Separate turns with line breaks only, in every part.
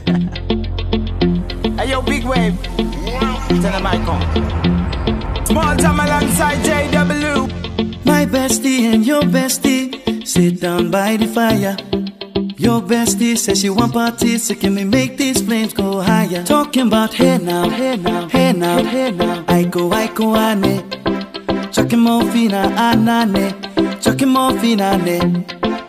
Hey yo, big wave. Tell them I come. Small time alongside JW.
My bestie and your bestie sit down by the fire. Your bestie says she want parties, so can we make these flames go higher? Talking about hey now, hey now, hey now, hey now. Iko ane, chucking more fina anane, chucking more fina ne.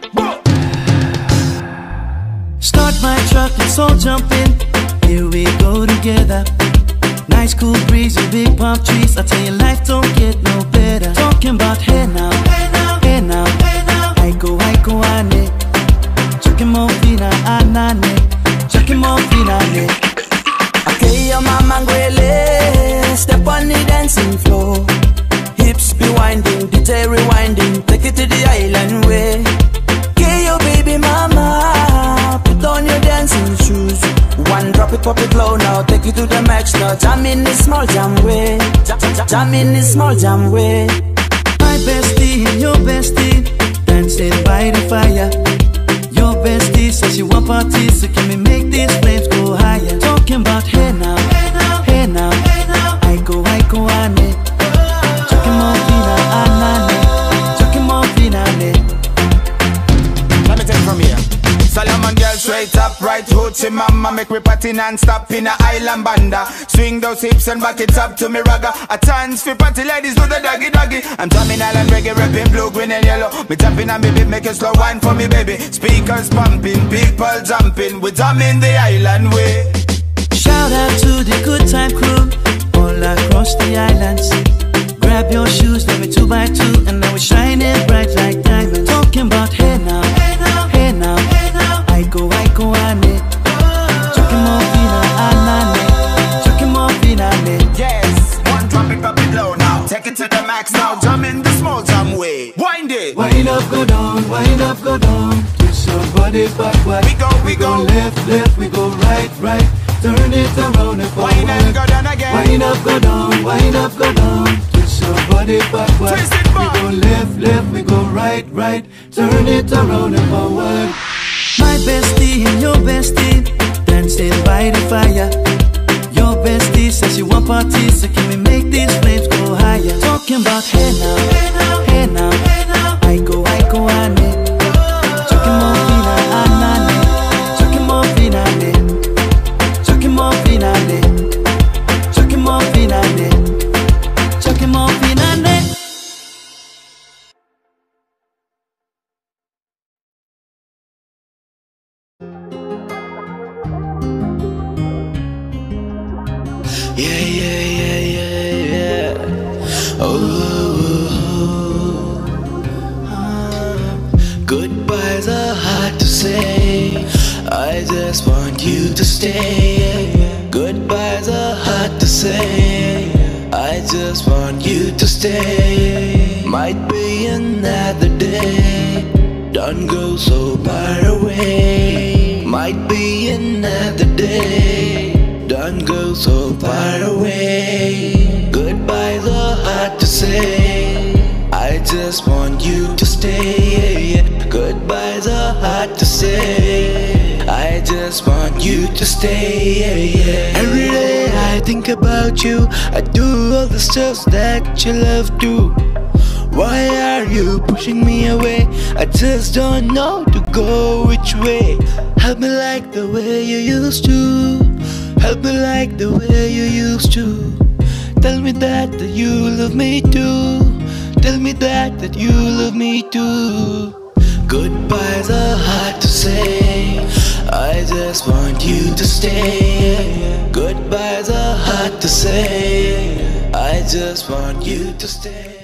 Start my truck, let's all jump in. Here we go together. Nice cool breeze and big palm trees. I tell you, life don't get no better. Talking about hey now, hey now, hey now, hey now. Iko ane, chucking more fina anane, chucking more fina ne.
Okay, your mama ngwele, step on the dancing floor. Hips be winding, DJ rewinding, take it to the island way. Okay, your baby mama, put on your dancing shoes. One drop it, pop it low now, take it to the max now. Jam in this small jam way, jam in this small jam way.
My bestie and your bestie dancing by the fire. Your bestie says she want parties, so can we make these flames go higher? Talking about hey now, hey now, hey now, hey now. Iko ane, chucking more fina anane, chucking more fina ne.
Let me take it from here. Solomon girl straight up, right hoochie mama. Make me party non-stop in a island banda. Swing those hips and back it up to me ragga. A chance for party ladies do the doggy doggy. I'm drumming island reggae, rapping blue, green and yellow. Me tapping on me beat, make a slow wine for me baby. Speakers pumping, people jumping. We drumming the island way.
Shout out to the good time crew all across the islands. Grab your shoes, let me 2 by 2, and now we're shining bright like diamonds. Talking about hey now, hey now, hey now, hey now. Iko ane, chucking more fina anane, chucking more fina ne.
Yes, one drop it, pop it low now. Take it to the max now, jump in the small jam way. Wind it.
Wind up, go down, wind up, go down. Twist your body backward.
We go
left, left, we go right, right. Turn it around and forward.
Wind up, go down again.
Wind up, go down, wind up, go down. Twist your body backward.
Twist it back.
We go left, left, we go right, right. Turn it around and forward. My bestie and your bestie dancing by the fire. Your bestie says she want parties, so can we make these flames go higher? Talking about hey now, hey now, hey now, hey now. Iko ane, chucking more fina anane, chucking more fina ne, chucking more fina ne, chucking more fina ne, chucking more fina ne.
Yeah. Goodbyes are hard to say. I just want you to stay. Goodbyes are hard to say. I just want you to stay. Might be another day. Don't go so far away. Might be another day. Don't go so far away. Goodbyes are hard to say. I just want you to stay. Goodbyes are hard to say. I just want you to stay. Every day I think about you. I do all the stuff that you love to. Why are you pushing me away? I just don't know to go which way. Help me like the way you used to. Help me like the way you used to. Tell me that you love me too. Tell me that you love me too. Goodbyes are hard to say. I just want you to stay. Goodbyes are hard to say. I just want you to stay.